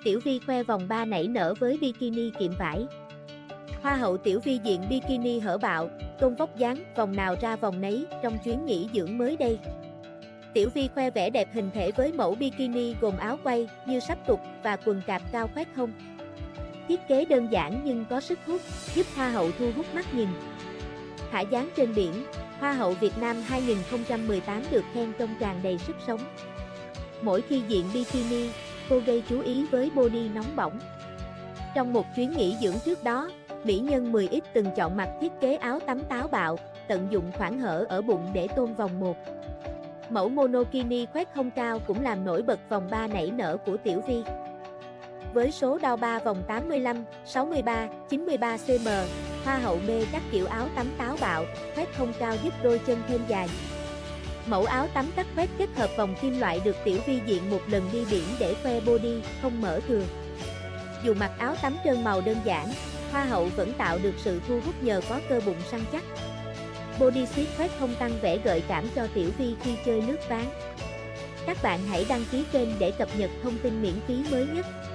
Tiểu Vi khoe vòng 3 nảy nở với bikini kiệm vải. Hoa hậu Tiểu Vi diện bikini hở bạo, tôn vóc dáng, vòng nào ra vòng nấy trong chuyến nghỉ dưỡng mới đây. Tiểu Vi khoe vẻ đẹp hình thể với mẫu bikini gồm áo quay như sắp tục và quần cạp cao khoét hông. Thiết kế đơn giản nhưng có sức hút, giúp Hoa hậu thu hút mắt nhìn. Thả dáng trên biển, Hoa hậu Việt Nam 2018 được khen trông tràn đầy sức sống. Mỗi khi diện bikini, cô gây chú ý với body nóng bỏng. Trong một chuyến nghỉ dưỡng trước đó, mỹ nhân 10X từng chọn mặc thiết kế áo tắm táo bạo, tận dụng khoảng hở ở bụng để tôn vòng 1. Mẫu monokini khoét hông cao cũng làm nổi bật vòng 3 nảy nở của Tiểu Vi. Với số đo 3 vòng 85, 63, 93 cm, Hoa hậu mê các kiểu áo tắm táo bạo, khoét hông cao giúp đôi chân thêm dài. Mẫu áo tắm cắt khoét kết hợp vòng kim loại được Tiểu Vi diện một lần đi biển để khoe body, không mở thừa. Dù mặc áo tắm trơn màu đơn giản, Hoa hậu vẫn tạo được sự thu hút nhờ có cơ bụng săn chắc. Body suit khoét hông tăng vẻ gợi cảm cho Tiểu Vi khi chơi lướt ván. Các bạn hãy đăng ký kênh để cập nhật thông tin miễn phí mới nhất.